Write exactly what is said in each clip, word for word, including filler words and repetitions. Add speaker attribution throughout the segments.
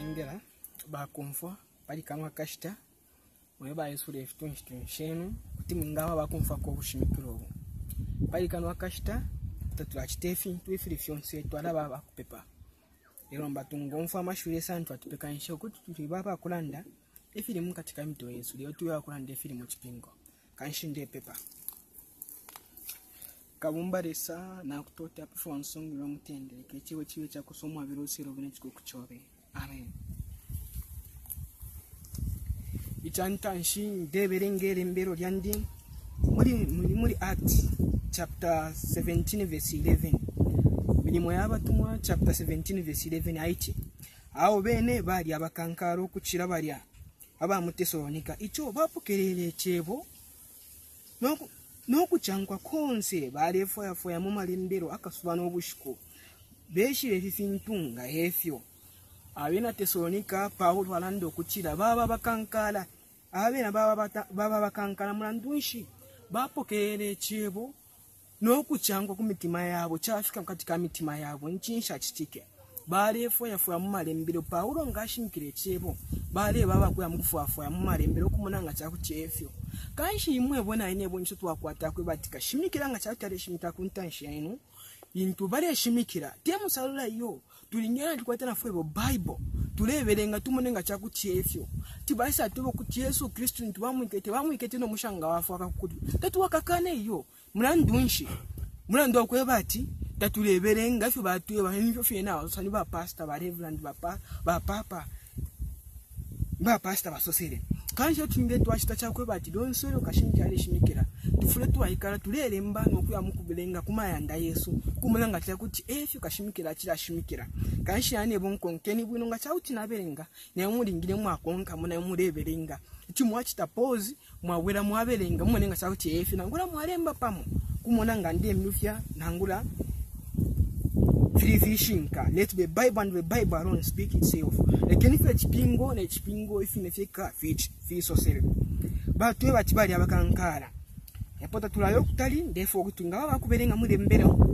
Speaker 1: tulengera bakumfa bali kanwa kashita mwe bayisule fitunshi tunshenu kuti mingawa bakumfa ko bushimikiro obo bali kanwa kashita tatula kitefi twifiri fyonse twalaba bakupepa ero mbatungomfa amashure santu atupekanisha kuti tuli baba kulanda efilimu katika mito Yesu leo tuya kulanda efilimu kipingo kanshinde pepa kabumbaresa na kutota performance song lo mutendere kechiwe chiwe cha kusomwa virusiro bine chikukuchobe amen. Ichantanshi ndeberengere mbero lyandi muri muri muri Acts chapter seventeen verse eleven milimo y'abatumwa chapter seventeen verse eleven aiti aho bene bali abakankaro kuchira balya aba mutesalonika icho bapokerere chebo no no kuchangwa konse bali foya foya mu malembero akasuba no bushiko beshire fifintunga hefyo abena Tesalonika Paulo alando kuchira baba bakankala abena baba baba bakankala mulandunshi bapokere chebo no kuchangwa ku mitima yabo chafika katika mitima yabo nchinsha chitike bale foya foya mu malembero Paulo ngashimikire chebo bale baba kuya mufuwa foya mu malembero kumunanga cha kuchefyo kanshi imwe bona ine boncho twakwata kwe batika shimikira nga cha tare shimita kuntanshi inu into bale shimikira temu salula yo tulinyana tukwatana fwebo Bible tuleberenga tumunenga cha kuchefyo tibaisa tubo kuti Yesu Kristo ntibamwikete bamwikete no mushanga wafu akakudu tatu wakakane yo mulandunshi mulando kwebati tatuleberenga fyo batuye bahimfyo fena usani ba pastor ba reverend ba pa, ba papa ba pastor ba sosere kanje tunge twashita chakwe bati don solo kashinja ali shimikira tufule twayikala tulele mbano kuya mukubelenga kumayanda Yesu kumulanga tya kuti efyo kashimikira kira shimikira kanshi ane bonkonkeni bwino nga chauti naberenga ne mulingire mwakonka muna mulebelenga chimwachita pause mwawera mwabelenga munenga chauti efyo nangula mwalemba pamo kumona nga ndiye mnufya nangula free fishing ka let be Bible and the Bible alone speak itself lekeni fe chipingo ne chipingo ifinefika fish fiso sere batwe batibali abakankara yapota tulayo kutali ndefo kutunga bakuberenga muri mbero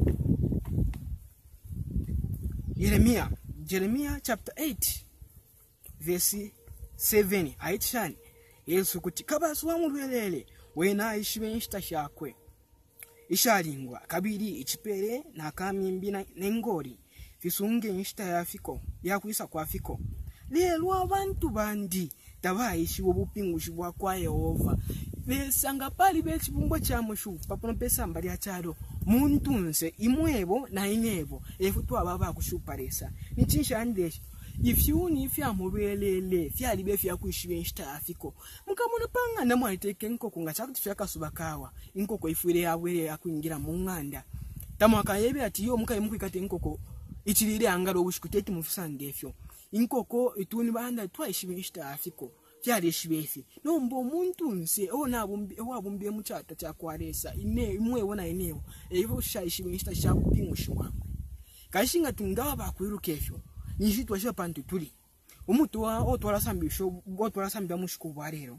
Speaker 1: Yeremia Jeremiah chapter eight verse seven aitshani Yesu kuti kabasu wa mulwelele wena ishibe nshita shakwe ishalingwa kabiri ichipere na kamimbi nengori fisunge nshita yafiko yakwisa kwa fiko lelo abantu bandi tabayishi bobupingushi bwa kwa Yehova besanga pali bechibumbo cha mushu papono pesa mbali achalo muntu nse imwebo na inebo efutwa baba kushuparesa nichinsha andeshi ifyuni ifya mubelele fyali befya kwishibe nshita afiko mukamuna panga namwaiteke nkoko ngachakuti fyaka subakawa inkoko ifure yabwere akwingira mu nganda tamwaka yebe ati yo mukaye mukikate nkoko ichirire angalo bushikuteti mufisande efyo inkoko ituni banda twaishibe nshita afiko fyali shibefi nombo muntu nse ona bumbi wabumbi muchata cha kwaresa ine imwe wona inewo evo shaishibe nshita cha kupingushi wakwe kashinga tungawa bakwirukefyo nishitwa sha pantu tuli umutu wa otwala sambisho otwala sambya mushiko bwarero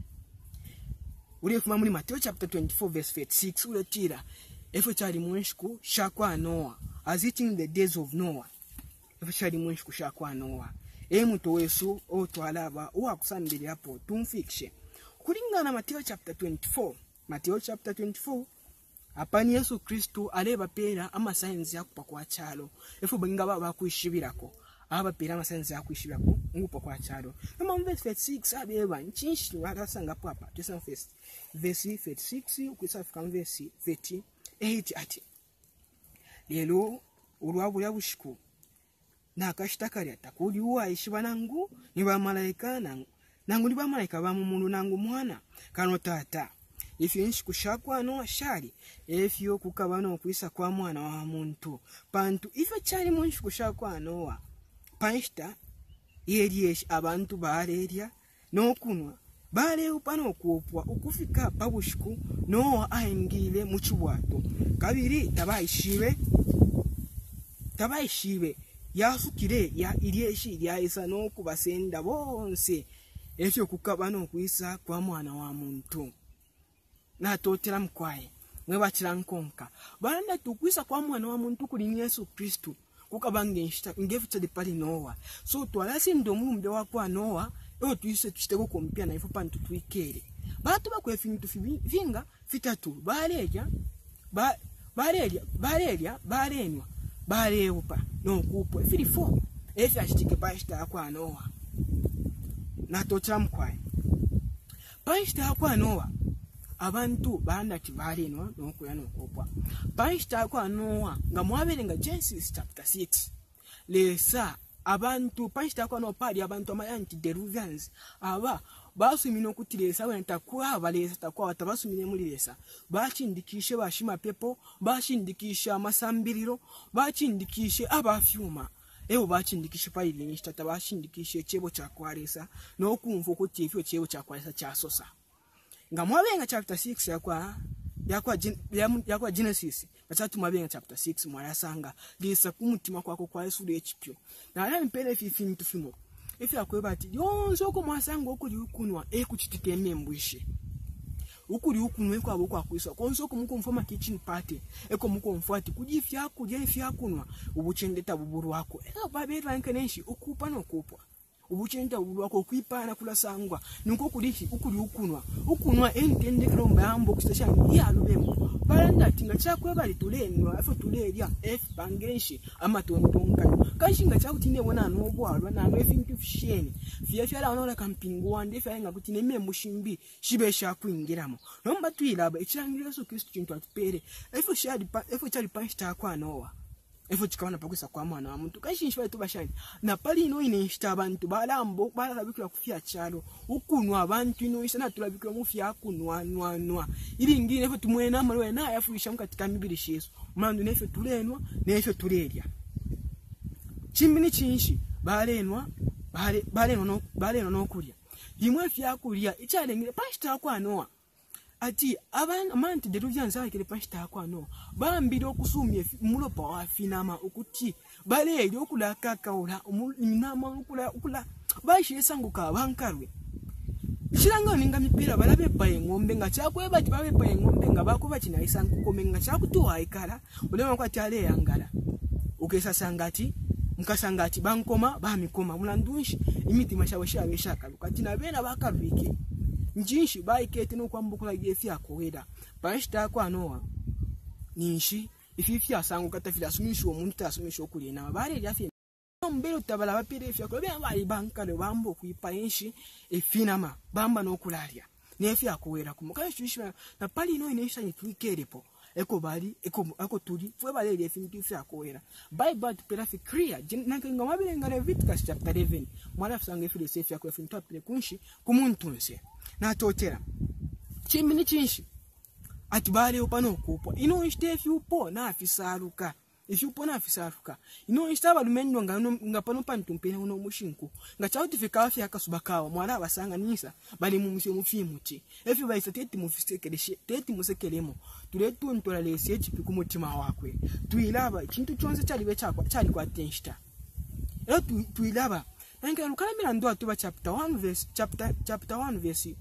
Speaker 1: uri kuma muri Matthew chapter twenty-four verse thirty-six ule tira efo chali mushiko shakwa Noah as it in the days of Noah efo chali mushiko shakwa Noah emuto Yesu otwala ba uakusambira hapo tumfikishe kulingana Matthew chapter twenty-four Matthew chapter twenty-four apani Yesu Kristo aleba pera ama signs yakupa kwa chalo efo banga baba kuishibirako aba pera ama signs yakuishibirako ngupa kwa chalo ama verse thirty-six abeba nchinshi wakasanga papa just first verse thirty-six ukisafika verse thirty-eight ati lelo urwabura bushiku na kashitaka lya takuli uwa ishibanangu ni ba malaika nangu nangu ni ba malaika ba mundu nangu mwana kano tata ifyo nshikushakwa no shali efyo kukabano kwisa kwa mwana wa muntu pantu ifyo chali munshikushakwa noa panshita yeriesh abantu bareria no kunwa bale upano kuopwa ukufika babushiku no aingile muchubwato kabiri tabayishibe tabayishibe yasukire ya irieshi ya isa no kubasenda bonse efyo kukabano kwisa kwa mwana wa muntu na totera mkwaye mwe bachira nkonka banda tukwisa kwa mwana wa muntu kuri Yesu Kristo kukabange nshita ngefuta de pali Noah so twalasi ndo mumbe wakwa Noah ewo tuyise tushiteko kompia na ifupa ntu tuikere batu bakwefinga tufinga fitatu baleja ba baleja baleja balenwa baleupa no kupo fili four efi ashitike pashita kwa Noah na tochamkwai pashita kwa Noah abantu banda kibalenwa no kuya no kupwa pashita kwa Noah nga mwabelenga Genesis chapter six lesa abantu pashita kwa no pali abantu amayanti deluvians aba basumino kutilesa wenta kwa balesa takwa batabasumine muri lesa bachindikishe bashima pepo bachindikisha amasambiriro bachindikishe abafyuma ewo bachindikishe pali linishita tabashindikishe chebo cha kwaresa no kumva kuti ifyo chebo cha kwaresa chasosa nga mwabenga chapter six yakwa yakwa yakwa Genesis batatu mwabenga chapter six mwarasanga lisa kumutima kwako kwa Yesu lechipyo na ala mpele fifini tufimo ifi akweba ati yonzo ko mwasanga okuli ukunwa ekuchitike membwishe ukuli ukunwe kwa boko akwisa konso ko muko mfoma kitchen party eko muko mfati kujifya kuje ifya kunwa ubuchendeta buburu wako eka babera nkenenshi ukupa no kupwa ubuchenda ubulu wako kwipana kula sangwa nuko kulishi ukuli ukunwa ukunwa entende kromba yambo kustation ya lubemo balanda tinga chakwe bali tulenwa afa tulelia f bangenshi amatontonka kashinga chakutine bona nobwalwa nano efintu fisheni fya fya la ona kampingwa ndi fya nga kutine memushimbi shibesha kwingiramo nomba twilaba ichangiro so Kristo kintu atupere efo shadi efo chali pasta kwa Noah efo chikawana pakwisa kwa mwana wa muntu kashinshwa etu bashani na pali ino inishita abantu balambo balabikira kufya chalo ukunwa abantu ino isana tulabikira mufya kunwa nwa nwa ili ngine efo tumwena amalwe na yafuisha mukatika mibiri shesu mwandu nefo tulenwa nefo tulelia chimbini chinshi balenwa bale balenwa no balenwa no kulya limwe fya kulya ichalengire pasta kwa Noah ati aban amanti deluvians akele pasta kwa Noah bambiro okusumye mulopa wa finama ukuti bale okula kakaula umunama okula okula bashesa nguka bankarwe shiranga ninga mipira balabe paye ngombe nga chakwe bati babe paye ngombe nga bako bachina isangu komenga chakutuwa ikala ulema kwa tale yangala ukesa sangati mukasangati bankoma bamikoma mulandunshi imiti mashawesha abeshaka kati na bena bakarwiki njinshi baikete no kwambukula gefi akoeda pashita kwa Noah ninshi ififi asangu katafila sumisho omuntu tasumisho okuli na bare yafi mbelo tabala bapire ifi akobe bali banka le bambo kuipa inshi efinama bamba no kulalia nefi akoera kumukashishwa na pali no inesha nitwikerepo eko bali eko eko tuli fwe bale le fintu ifi akoera bible tupera fi clear nanka ngamabilenga Leviticus chapter eleven mwana fsange fi sefi akoera fintu apile kunshi kumuntu nse na totera chimini chinshi atibale opano kupwa ino ishte upo na afisaruka ifi upo na afisaruka ino ishta balumendo nga nga pano pantumpene uno mushinku nga chauti fika afya akasubakawa mwana basanga nisa bali mu mushe mufimuti efi bayisa teti mufisekeleshe teti musekelemo tuletu ntola lesi echipi kumutima wakwe tuilaba kintu chonse chalibe chakwa chali kwa tenshta ero tuilaba nanga lukalamira ndo atuba chapter one verse chapter chapter one verse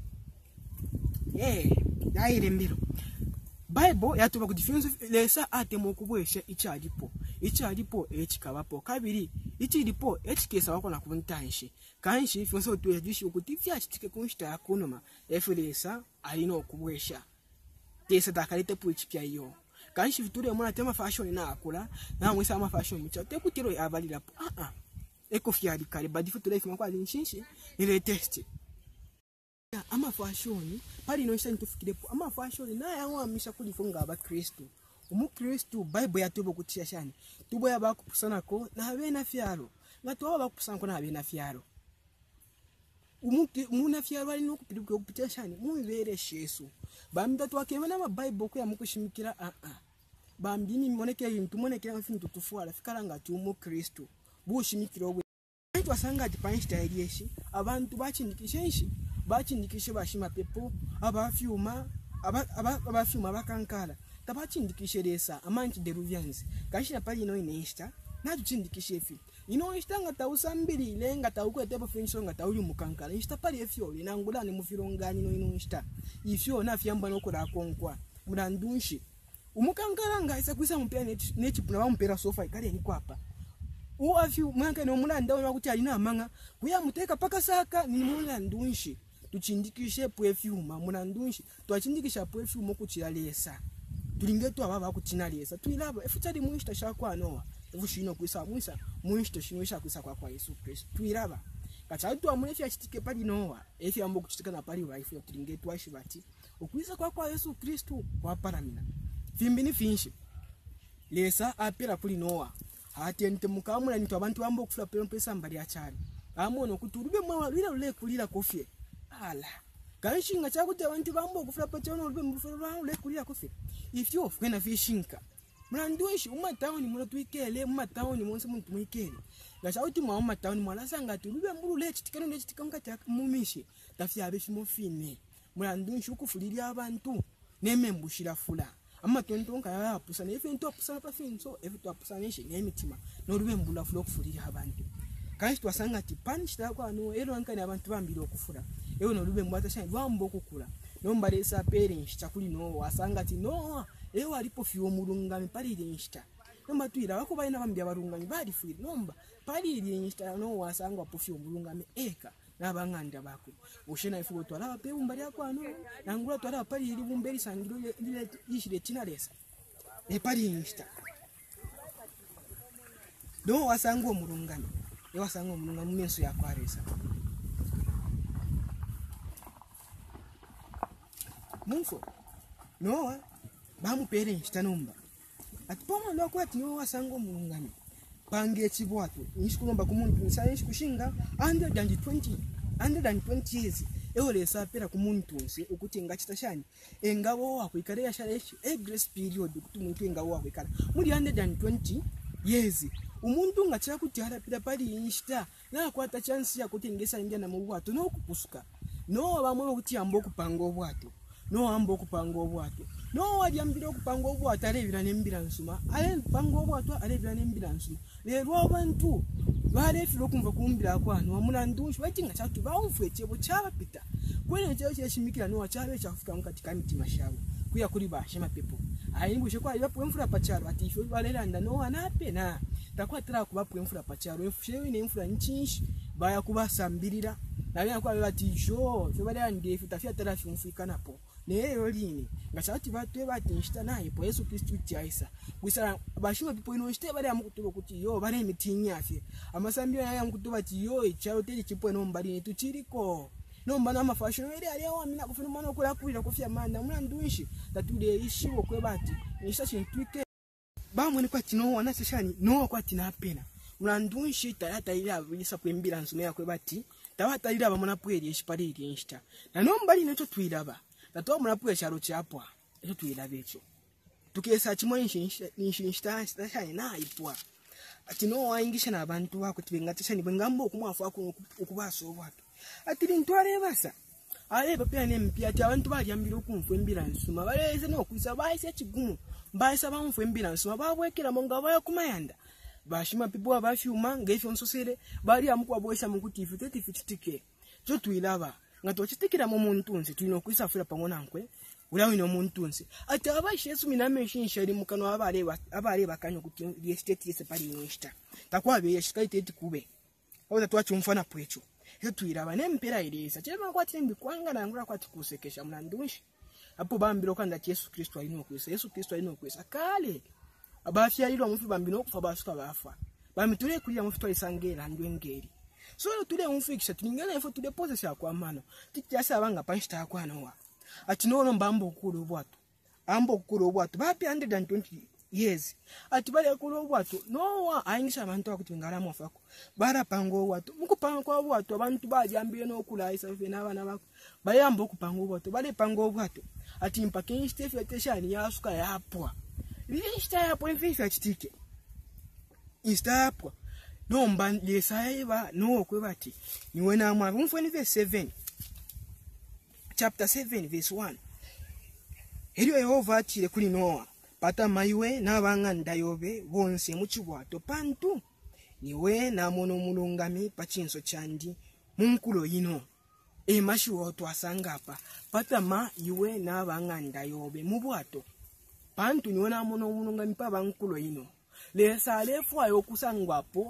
Speaker 1: eh yaire mbiro Bible yatuba ku difference lesa atemo kubwesha ichalipo ichalipo echikabapo kabiri ichilipo echikesa wako na kubuntanshi kanshi ifonso tuyajishi ukutifya chitike kunshita yakunoma efulesa alino kubwesha tesa takalite puichipya iyo kanshi viture mwana tema fashion na akula na mwisa ama fashion mucha tekutiro yabalira ah ah eko fiali kale badi future ifima kwa linshinshi ile test ama fashion pali no ishani tufikirepo ama fashion na yawamisha kulifunga aba Kristo umu Kristo Bible yatubo kutisha shani tubo yabakupusana ko na habe na fyaro ngatu abakupusana ko na habe na fyaro umuti muna fyaro ali no kupirika kupitia shani muibere Yesu bamda twakemana ma Bible ko yamukushimikira a a bambini moneke yintu moneke mfintu tufuala fikaranga tu umu Kristo bushimikira obwe twasanga dipanshita eliyeshi abantu bachindikishenshi bachindikishe bashima pepo abafyuma abafyuma bakankala tabachindikishe lesa amanti deluvians kashina pali no inesta na tuchindikishe fi ino istanga tausambiri lenga taukwete finso nga tauli mukankala insta pali efyo linangulane mufirongani no ino insta ifyo na fyamba no kula konkwa murandunshi umukankala nga isa kwisa mpera neti neti puna bampera sofa ikale ni kwapa uafyu mwanke no mulanda ona kuti alina amanga kuya muteka paka saka ni mulandunshi tuchindikishe pwefyuma mulandunshi twachindikisha pwefyuma kuchira lesa tulingetu ababa kuchina lesa tuilaba efutali mwishita shakwa noa efushino kwisa mwisa mwishita shino shakwisa kwa kwa Yesu Kristo tuilaba kachatu amulefya chitike pali noa efi ambo kuchitika na pali waifu tulingetu ashibati ukwisa kwa kwa Yesu Kristo kwa paramina fimbini finshi lesa apera kuli noa atente mukamula nito abantu ambo kufula pelo pesa mbali achari amono kuturube mwa lila lule kulira kofie ala kanshinga chakuti abantu bambo kufula pelo no lube mfula lule kulira kofie if you ofwena fishinka mlandweshi uma town muno tuikele uma town monse muntu muikele ngachauti mwa uma town mwala sanga tulube mbulu le chitikano le chitikanga cha mumishi tafya abeshi mofine mlandweshi ukufulira abantu nemembushira fula ama tontonka ya pusa ne ifento pusa pa finso evito apusa neshe nemitima no lube mbula fula okufulira abantu kanshi twasanga ti panishita kwa no ero ankani abantu bambira okufula ewe no lube mwata shani wambo okukula no mbalesa parents chakuli no wasanga ti no ewe alipo fiwo mulungami pali insta nomba tuira bako bayina bambya barungami bali fuira nomba pali insta no wasanga apo fiwo mulungami eka nabanganda bako ushena ifugo twala pe umbali yako no nangula twala pali iri bumberi sangiro ile ishire tinalesa e pali insta no wasanga omulungami e wasanga omulungami menso yakwaresa munfo no bamu parents tanomba atipoma ndo kwati no wasanga omulungami pange chibwato nishikulomba kumuntu nsayishi kushinga one hundred twenty one hundred twenty years eole sapera kumuntu nse ukuti ngachita shani engabo wakwikare yashaleshi a grace period kuti muntu engabo wakwikara muri one hundred twenty years umuntu ngachira kuti harapira pali inshita na kwata chance ya kuti ngesa ingia na mubwato no kupusuka no bamwe kuti ambo kupanga obwato no ambo kupanga obwato no wajambira kupanga obwato alebira nembira nsuma ale panga obwato alebira nembira nsuma lero abantu bale filo kumva kumbira kwano wamulandunshi batinga chatu baumfwe chebo chabapita kwene cyo cyashimikira no wachabe chafuka mukati kamiti mashabo kuya kuri bashema pepo ayimbushe kwa yapo emfura pacharo ati ifyo balelanda no anape na takwa tira kubapo emfura pacharo efushewe ne emfura nchinshi baya kubasambirira nabya kwa bati jo fyo bale ande futafya tarafi mfikanapo neyo lini ngachati batwe batinshita naye po Yesu Kristo tyaisa kwisara bashima people ino shite bale amukutuba kuti yo bale mitinyi afye amasambira naye amukutuba ati yo icharo teli chipo no mbali tuchiriko no mbana mafashion eri ali awo amina kufuna mwana okula kulira kufya manda muna ndunshi tatude ishiwo kwe bati nisha chintwike bamwe ni kwati no wana seshani no kwati na pena muna ndunshi tayata ile abisa kwembira nsume yakwe bati tawata ile abamuna pweli ishipali ile insta na no mbali neto twiraba tato murapuye charo chapwa eto tuilabecho tukesa chimwe inshinshita stashani na ipwa ati no waingisha na abantu bako tibengatishani bengambo kumwafu ako ukubaso obwato ati lintwale basa ale papya ne mpya ati abantu bali ambira okumfu embira nsuma baleze no kwisa bayise chigumu bayisa bamfu embira nsuma babwekera monga baya kumayanda bashima pipo abafyuma ngefyo nsosere bali amukwa boesha mukuti ifitete fititike cyo tuilaba ngato chitikira mu muntu nse tuino kwisafura pangona nkwe ulawe no muntu nse ati abashi Yesu minameshinsha iri mukano abale abale bakanyo kuti the state yese pali insta takwabe yeshikaite eti kube oza twacho mfana pwecho eto tuiraba nempera irisa chema kwati mbi kwanga nangura kwati kusekesha mlandunshi apo bambiro kanda Yesu Kristo alino kwisa Yesu Kristo alino kwisa kale abafya ilo mufi bambino kufa basuka bafa bamitule kulia mufi twaisangera ndwengeri so tule umfikisha tulingana ifo tule pose ya kwa mano tityasa abanga panshita kwa nowa ati no mbambo kulu bwato ambo kulu bwato bapi one hundred twenty years ati bale kulu bwato nowa ayingisha abantu akuti ngala mofako bara pango bwato mukupanga kwa bwato abantu bajambiye no kula isa fe nabana bako bayambo kupanga bwato bale pango bwato ati mpake Steve yateshani yasuka yapwa lista yapo emfisha chitike instapwa no mba lesaiba no kwebati niwe na mwa mfweni verse seven chapter seven verse one Heriyo Yehova atire kuli Noa pata maiwe nabanganda yobe bonse mu kibwato pantu niwe na mono mulungami pachinso chandi munkulo yino e mashiwo twasanga apa pata ma iwe nabanganda yobe mu bwato pantu niwe na mono mulungami pa bankulo yino lesa lefu ayo kusangwapo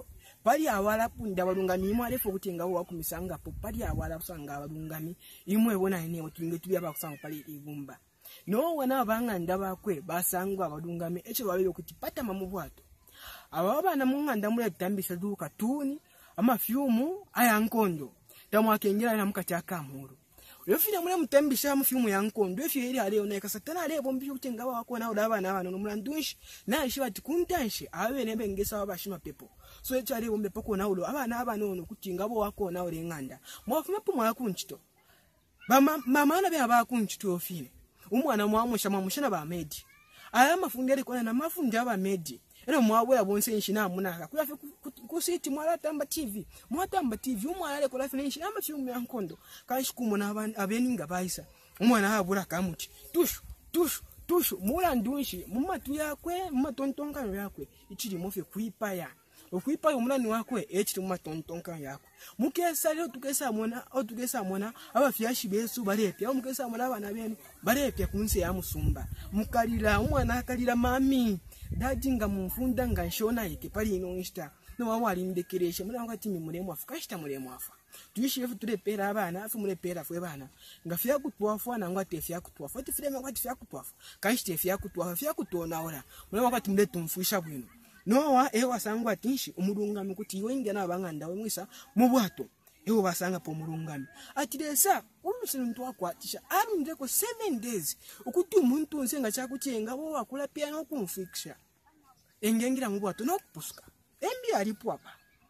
Speaker 1: pali awala punda balungami imwe alefo kutenga wo akumisanga po pali awala kusanga balungami imwe bona ine otunge tubya bakusanga pali igumba no wana banganda bakwe basangwa balungami echo babiro kuti pata mamubwato ababana munganda mule tambisa duka tuni amafyumu ayankondo tamwakengera na mukati akamuru yofina mule mutambisha amafyumu yankondo efyo eri ale oneka satana ale bombi kutenga wako na udabana abana no mulandunshi na ishi bati kuntanshi awe nebe ngesa wabashima pepo so echo ale bombe poko na ulo abana abana ono kutinga bo wako na ule nganda mwafuma po mwakunchito bama mama na be abakunchito ofine umwana mwamusha mwamushana ba medi aya mafundere kona na mafundi aba medi eno mwabwera bonse nshina munaka kuyafe kusiti mwala tamba T V mwatamba T V umwana ale kola fine nshina amafyumu yankondo kashikumo na abeninga baisa umwana abura kamuti tushu tushu tushu mula ndunshi mumatu yakwe mumatontonkano yakwe ichiri mofe kuipaya okuipaya umulani wakwe echiri mumatontonkano yakwe mukesa leo tukesa mona o tukesa mona abafyashi besu balepya o mukesa mona abana benu balepya kunse ya musumba mukalira umwana akalira mami dadinga mumfunda nganshona yake pali ino insta no wawali ndekereshe mwana wakati mimuremo afukashita muremo afa tuyishifu tulepera abana afu mulepera fwe bana ngafya kutwafu na ngwate fya kutwafu ati frema ngwate fya kutwafu kanshite fya kutwafu fya kutona ora mwana wakati mletu mfusha bwino nowa ewa sangwa tinshi umurungami kuti iwe ingena abanganda we mwisa mubwato ewo basanga po murungami atiresa umusinu ntu akwatisha ari ndeko seven days ukuti umuntu nsenga chakuchenga bo wakula pia no kumfikisha engengira mubwato no kupuska embi alipo apa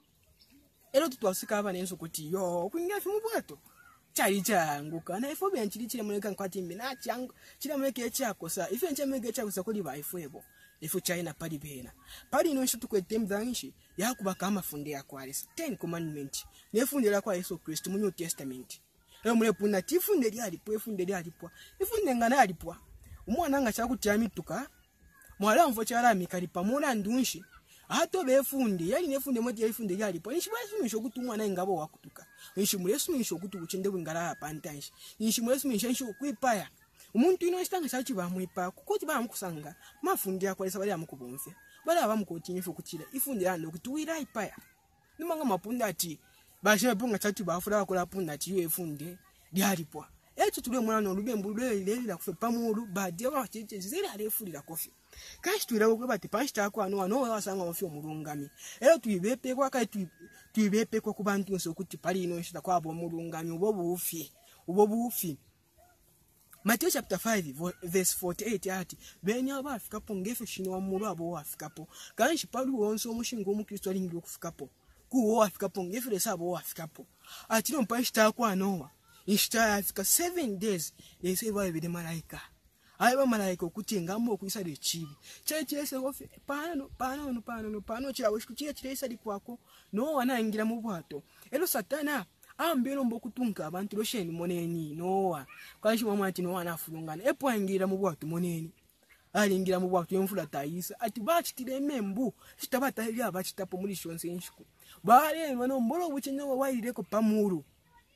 Speaker 1: ero tutwasika abana enso kuti yo kuingia mubwato chali changu kana ifo benchili chile muleka nkwati mbina changu chile muleke chako sa ife nche muleke chako sa kuli ba ifo ifu China pali bena pali no nshutu kwetem zanshi yakuba kama funde yakwalisa ten commandment nefundela kwa Yesu Kristo mu New Testament ero mule puna tifunde lyali po ifunde lyali po ifunde ngana ali po umwana nga chakutyamituka mwala mvo chala mikali pamona ndunshi ato befunde yali nefunde moti yafunde lyali po nishibasi misho kutumwa na ngabo wakutuka nishimule sumisho kutu kuchende bwingala apantanshi nishimule sumisho nsho kuipaya umuntu ino istanga chachi bamwipa kuko bamukusanga mafundi yakwalisa bali amukubonse bali abamukoti nifo kutira ifundi yano kutuwira ipaya nimanga mapunda ati bashe bunga chachi bafura bakola punda ati yefunde lyalipwa echo tule mwana olubembu lwele la kufe pamulu badi aba cheche zile alefulira kofi kashi tuira ko bati pasta ko ano ano wasanga mufyo mulungami ero tuibepe kwa kai tuibepe ko kubantu nso kuti pali ino nshita kwa abo mulungami ubo bufi ubo bufi Matthew chapter five verse forty-eight ati benya abafika po ngefe shino wa mulu abo wafika po kanshi pali wonso omushingo omukristo alingi okufika po kuwo wafika po ngefe lesa abo wafika po ati no mpashita kwa anowa ishita afika seven days lese babe malaika aiba malaika okuti ngambo okuisa de chibi cheche ese ofe pano pano pano pano chira wishikuchira chiresa likwako no wanangira mu bwato elo satana ambero mbokutunka abantu losheni moneni nowa kwashi mama ati no wanafulungana epo angira mu bwato moneni alingira mu bwato yemfula tayisa ati bachitire membu chitabata ya bachitapo muri shonse nshiku bale mano mbolo buchenye wairire ko pamuru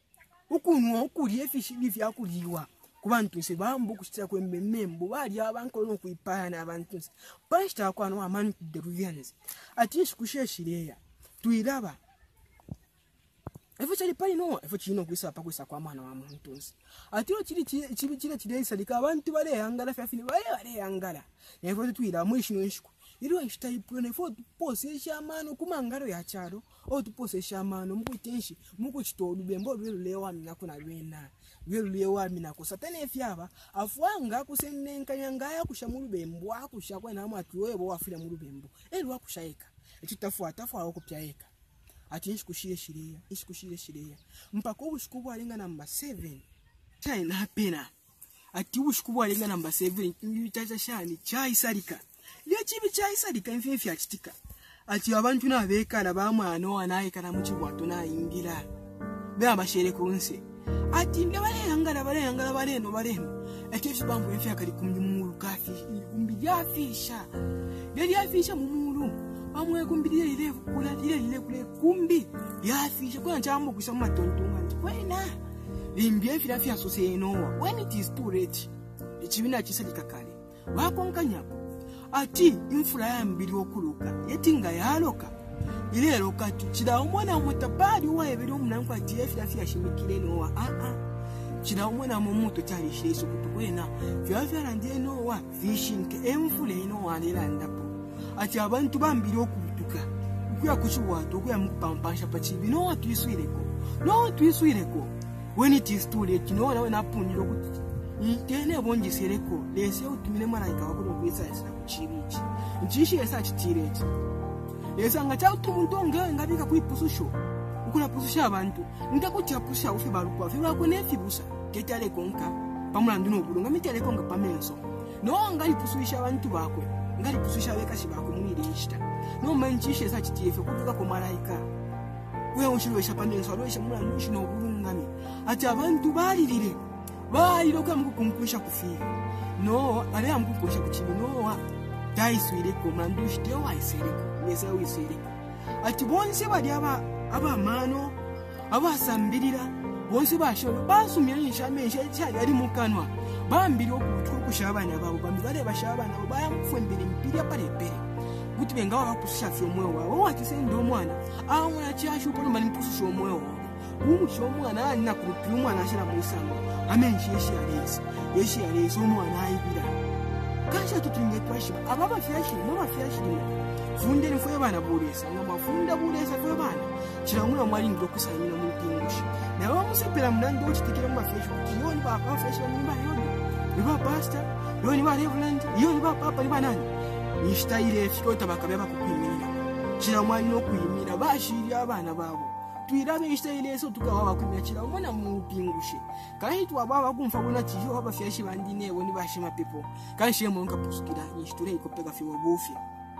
Speaker 1: ukunwa ukuliye fishi bivya kuliwa kubantu se bambu kuchitira kwembe membu bali abanko no kuipana abantu pasta kwa no amani de ruvians ati shikusheshireya tuiraba Evo chali pali no, evo chino kwisa pa kwisa kwa mwana wa muntu. Atiro chili chili chili chili salika abantu bale yangala fafini bale bale yangala. Evo tuira mwishino nshiku. Iro nshita ipone fo tupose shamano kumangaro ya charo o tupose shamano mukutenshi mukuchitolu bembo lwelo lewa mina kuna lwena. Lwelo lewa mina ko satane efyaba afwanga kusenenka yangaya kushamulu bembo akushakwa na amatu webo wafira mulu bembo. Elo akushayika. Ekitafu atafu akopyaeka. Ati nshikushire shireya nshikushire shireya mpaka ubushukubu alinga namba seven China hapena ati ubushukubu alinga namba seven bitacha shani chai salika lyo chibi chai salika mfefi achitika ati abantu nabeka na bamwana anaye kana muchibwato na ingira be abashere kunse ati nge bale yangala bale yangala bale no bale ati shibambu mfefi akali kumbi mu kafi kumbi yafisha yali yafisha mu mulu amwe kumbiri ile kula ile ile kule kumbi yafisha kwa njambo kusoma tontonga nti wena limbye fira fya sose no when it is too late ichibina chisalika kale wakonkanyako ati imfula ya mbiri okuluka yetinga yaloka ile lokati chida umwana mutabali wa ebiri omunanku ati efya fya shimikire no wa a a chida umwana momuto cyari shesu kutukwena fya fya ndiye no wa fishing emfule no wa lelandapo ati abantu bambiri okubutuka kuya kuchiwa to kuya mupampasha pachibi no atwiswireko no twiswireko when it is too late no na wena puniro kuti itene bonjisereko lese utumire marayika wakuno kwisasa kuchibichi nchishi yesa chitireti lesa ngacha utumuntu onge ngabika kuipususho ukuna pususha abantu ndakuti apusha ufe barukwa fe bakone fibusa ketale konka pamulandu no bulunga mitale konka pamenso no ngali pususha abantu bakwe ngali pususha beka shibako mwirishita no manchishi yesa chitiyefe kuvuka ko marayika uya ushirwesha pamenso alwesha mulandu shino bulungami ati abantu balirire bali loka mukunkusha kufika no ale amkunkusha kuchibi no daiswireko mlandu shite waisereko yesa wisireko ati bonse bali aba aba mano aba sambirira bonse basho basumya inshamesha cyari ari mukanwa bambiri okutwa kushabana babo bambire bashabana babo bayamfundira impiri aparepere kuti bengawa bakusha fyo moyo wao wati sendo mwana amuna cyashu ko mali mpusho moyo wao umusho mwana ana kurupi umwana ashira mu isango amenshi yeshi yarese yeshi yarese umwana ayibira kasha tutinge twashi ababa fyashi mama fyashi funde ni fwe bana buresa ngama funda buresa fwe bana chiramuna mwali ndo kusanyina mu pingushi na wa musepera mnando chitikira mu fyashi kiyoni ba ba fyashi mu mba yoni ni ba pastor yoni ba reverend yoni ba papa ni banani nishtaire fiko tabakabeba kukwimira chiramwali no kuyimira bashiri abana babo twirabe ishtaile so tukawa bakwimira chiramuna mu pingushi kahitwa baba kumfa kuna chijo aba fyashi bandine woni bashima people kanshi mu nkapusukira nishture ikopeka fiwo bufi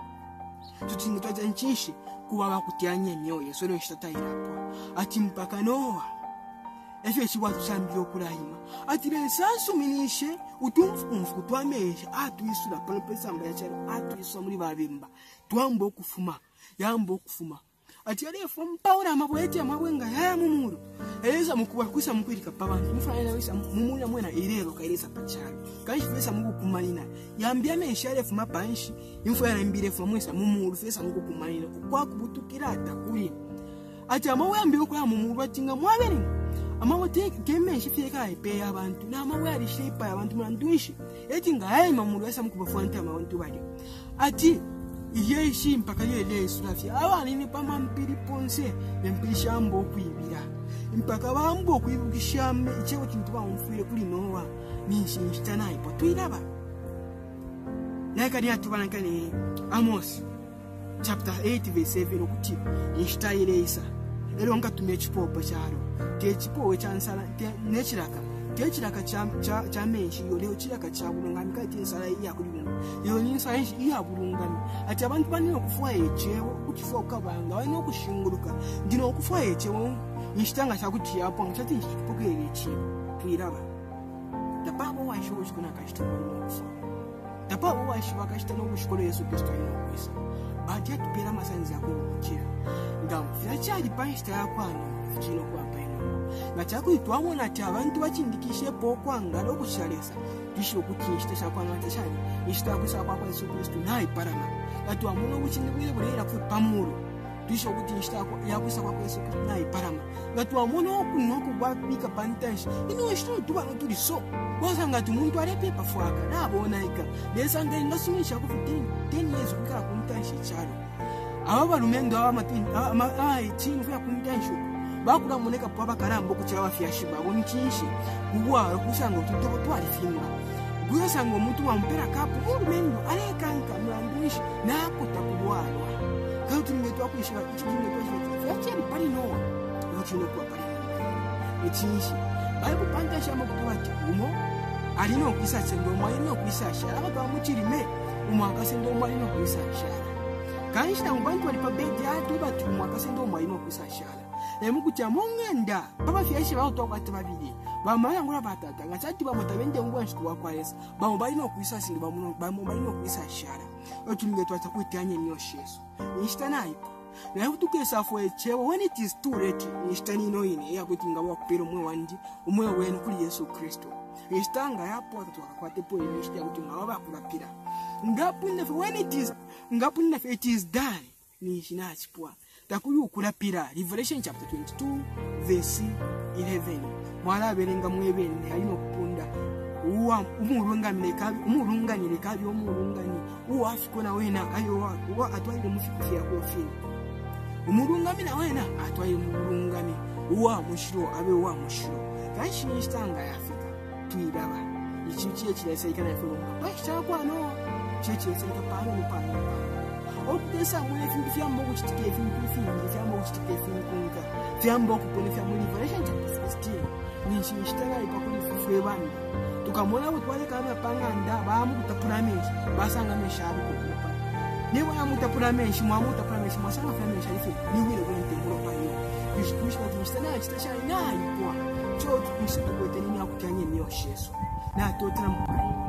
Speaker 1: tutinge twaza nchishi kuba bakutyanye myoyo so nishataira hapo ati mpaka Noa efye chiwa tusambyo kulahima ati lesansu minishe utumfu twamesha atwisula palopesa mbaya cyaro atwiswa muri babimba twambo okufuma yambo okufuma ati ale from power amabwete amabwenga ya mumuru eleza mukuba kusa mukwirika pabantu mufana wisa mumuna mwena irero kairesa pachalo kanshi fesa muku kumalina yambia mesha ale fuma panshi imfwa ya mbire fuma mwesa mumuru fesa muku kumalina kwa kubutukira atakuri ati amawe ambiwe kwa mumuru batinga mwabere amawe te kemenshi fika ipe abantu na amawe ari shape abantu mwanduishi eti ngaye mamuru wesa muku bafanta abantu bali ati yeshi mpaka yele surafia abana ni pama mpiri ponse empishambo kwibira mpaka bambo kwibukishame ichewo kintu bamfire kuri Noa nishi nshitana ipo twiraba nakari atubana kane Amos chapter eight verse seven okuti nshitayire isa ero ngatumye chipopo cyaro te chipowe chansala nechiraka techiraka cha cha menshi yo leo chiraka cha bulungami kati nsala iya kuri buno yo ninsa enshi iya bulungami ati abantu bani okufuwa echewo ukifoka banga wani okushinguluka ndino okufuwa echewo nshitanga chakuti yapo ngati nshipokere echewo twiraba tapabo waisho ushikona kashitana okufa tapabo waisho bakashitana okushikolo Yesu Kristo ino kwesa bati atupera masanzi yakwirukira ngam fyachali pashita yakwano chino kwa peno ngachaku itwamona ati abantu bachindikishe pokwa ngalo kushalesa tisho kutishita shakwana atashali ishita kusa kwa Yesu Kristo nayi parama atu amuno kuchindibwire bulera ku pamuro tisho kutishita yakusa kwa Yesu Kristo nayi parama atu amuno kunoko kwabika pantash ino ishito tuba notuli so bosanga tumuntu arepe pafwaka nabona ika lesanga ingasumisha ku ten years ukara kuntashi chalo aba lumendo aba matin ama ai chini kwa kuntashi bakura muneka pwa bakarambo kuchaba fyashiba bonchishi kubwa kusanga tutobo twalifimba guyasanga omuntu wampera kapu urumendo alekanka mlanduishi nako takubwalwa kandi ngetwa kwishira ikintu kwishira fyacheri pali Noa wakino kwa pali echishi baibu pantasha mukutwati umo alino kwisa sendo mwalino kwisa shara baba muchirime umo akasendo mwalino kwisa shara kanishita mubantu wali pabedi atu batu umo akasendo mwalino kwisa shara emukutia mongenda papa fyashi bawo tokwate babiri bamaya ngura batata ngachati bamutabende ngwa nshitwa kwalesa bamubali no kwisa sindi bamuno bamubali no kwisa shara otunge twata kwitanye myosheso nishitana ipo na utukesa fo echewo when it is too late nishitani no ine ya kutinga wa kupero mwe wandi umwe wenu kuri Yesu Kristo nishitanga yapo atwakwate po nishitya kutinga baba kulapira ngapunda when it is ngapunda it is done ni chinachipwa takuyu kulapira Revelation chapter twenty-two verse eleven mwala berenga mwebene alino kupunda uwa umurunganire kabi umurunganire kabi umurungani uwa afikona wena ayo wa uwa atwaire mufikufi ya kofi umurungami na wena atwaire umurungami uwa mushiro abe uwa mushiro kanshi nistanga yafika tuiraba ichichiye kirese ikana yafulunga bashaka kwano chichiye kireka pano mupano okutesa mwe fingi fyambo kuchitike fingi fingi fyambo kuchitike fingi kunga fyambo kupone fyambo Revelation chapter sixteen ninchi nishitara ipakuni fufwe bandi tukamona kutwale kama panganda bamu kutapura menshi basanga meshabu kukupa niwe amutapura menshi mwamutapura menshi mwasanga fya menshi ife niwe kwenye temburo payo bishikushwa tinishitana chitasha ina ikwa cho tukushitukwete nini akutanye niyo sheso na totena mupani